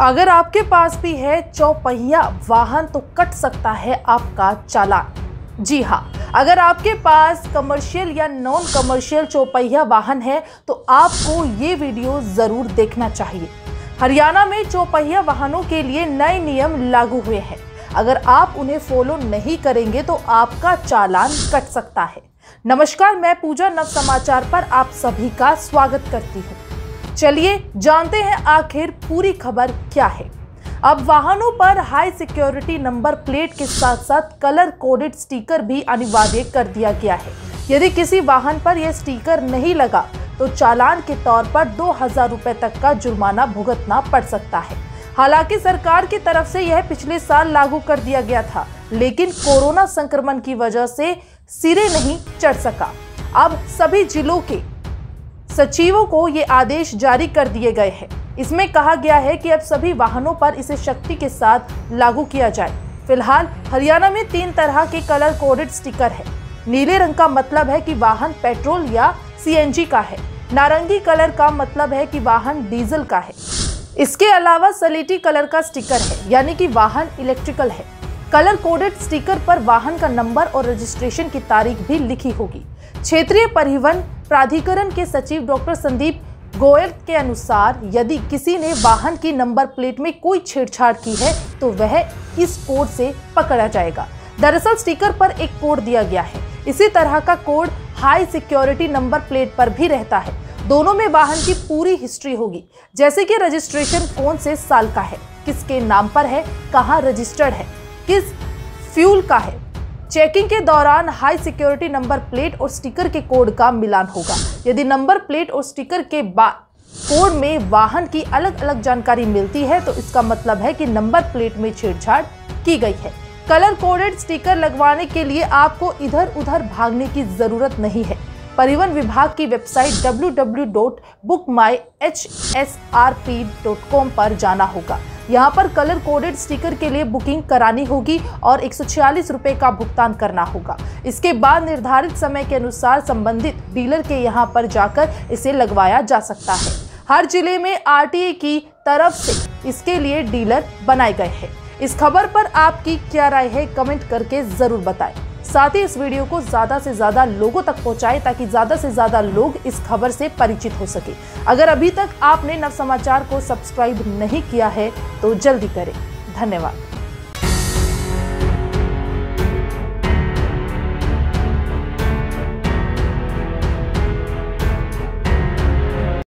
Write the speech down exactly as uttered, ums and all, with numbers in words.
अगर आपके पास भी है चौपहिया वाहन तो कट सकता है आपका चालान। जी हाँ, अगर आपके पास कमर्शियल या नॉन कमर्शियल चौपहिया वाहन है तो आपको ये वीडियो जरूर देखना चाहिए। हरियाणा में चौपहिया वाहनों के लिए नए नियम लागू हुए हैं। अगर आप उन्हें फॉलो नहीं करेंगे तो आपका चालान कट सकता है। नमस्कार, मैं पूजा नव समाचार पर आप सभी का स्वागत करती हूँ। चलिए जानते हैं आखिर पूरी खबर क्या है। अब वाहनों पर हाई सिक्योरिटी नंबर प्लेट के साथ साथ कलर कोडेड स्टिकर भी अनिवार्य कर दिया गया है। यदि किसी वाहन पर यह स्टिकर नहीं लगा तो चालान के तौर पर दो हजार रुपए तक का जुर्माना भुगतना पड़ सकता है। हालांकि सरकार की तरफ से यह पिछले साल लागू कर दिया गया था, लेकिन कोरोना संक्रमण की वजह से सिरे नहीं चढ़ सका। अब सभी जिलों के सचिवों को ये आदेश जारी कर दिए गए हैं। इसमें कहा गया है कि अब सभी वाहनों पर इसे सख्ती के साथ लागू किया जाए। फिलहाल हरियाणा में तीन तरह के कलर कोडेड स्टिकर है। नीले रंग का मतलब है कि वाहन पेट्रोल या सीएनजी का है। नारंगी कलर का मतलब है कि वाहन डीजल का है। इसके अलावा सलेटी कलर का स्टिकर है, यानी कि वाहन इलेक्ट्रिकल है। कलर कोडेड स्टिकर पर वाहन का नंबर और रजिस्ट्रेशन की तारीख भी लिखी होगी। क्षेत्रीय परिवहन प्राधिकरण के सचिव डॉक्टर संदीप गोयल के अनुसार यदि किसी ने वाहन की नंबर प्लेट में कोई छेड़छाड़ की है तो वह इस कोड से पकड़ा जाएगा। दरअसल स्टिकर पर एक कोड दिया गया है। इसी तरह का code high security number plate पर भी रहता है। दोनों में वाहन की पूरी हिस्ट्री होगी, जैसे कि रजिस्ट्रेशन कौन से साल का है, किसके नाम पर है, कहाँ रजिस्टर्ड है, किस फ्यूल का है। चेकिंग के दौरान हाई सिक्योरिटी नंबर प्लेट और स्टिकर के कोड का मिलान होगा। यदि नंबर प्लेट और स्टिकर के बाद कोड में वाहन की अलग अलग जानकारी मिलती है तो इसका मतलब है कि नंबर प्लेट में छेड़छाड़ की गई है। कलर कोडेड स्टिकर लगवाने के लिए आपको इधर उधर भागने की जरूरत नहीं है। परिवहन विभाग की website W W W dot book my H S R P dot com पर जाना होगा। यहाँ पर कलर कोडेड स्टिकर के लिए बुकिंग करानी होगी और एक सौ छियालीस रुपए का भुगतान करना होगा। इसके बाद निर्धारित समय के अनुसार संबंधित डीलर के यहाँ पर जाकर इसे लगवाया जा सकता है। हर जिले में आरटीए की तरफ से इसके लिए डीलर बनाए गए हैं। इस खबर पर आपकी क्या राय है, कमेंट करके जरूर बताएं। साथ ही इस वीडियो को ज्यादा से ज्यादा लोगों तक पहुंचाएं ताकि ज्यादा से ज्यादा लोग इस खबर से परिचित हो सके। अगर अभी तक आपने नव समाचार को सब्सक्राइब नहीं किया है तो जल्दी करें। धन्यवाद।